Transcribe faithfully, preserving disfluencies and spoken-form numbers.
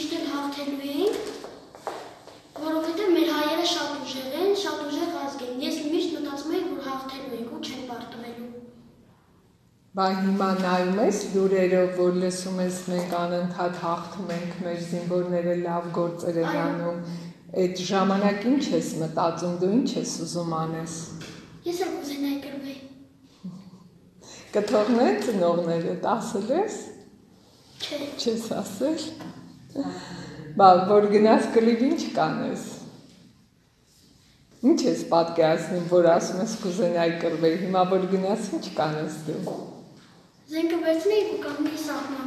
միշտ էլ հաղթելու էինք, որովհետև մեր հայերը շատ ուժեղ են, շատ ուժեղ ազգ են։ Ես միշտ մտածում եմ, որ հաղթելու ենք ու չեն պարտվելու։ Բա հիմա նայում ես լուրերով, որ լսում ես մենք անընդհատ հաղթում ենք, մեր զինվորները լավ գործեր են անում, այդ ժամանակ ինչ ես մտածում, դու ինչ ես ուզում անես։ Ես էլ կուզենայի կռվեի։ Կթողնեն ծնողներդ, ասել ես։ Չէ։ Չես ասել։ Բա որ գնաս կլիվ ինչ կանես։ Ինչ ես պատկերացնում, որ ասում ես կուզենայի կռվեի, հիմա որ գնաս ինչ կանես դու։ Զենքը վերցնեի ու կանգնեի սահմանը։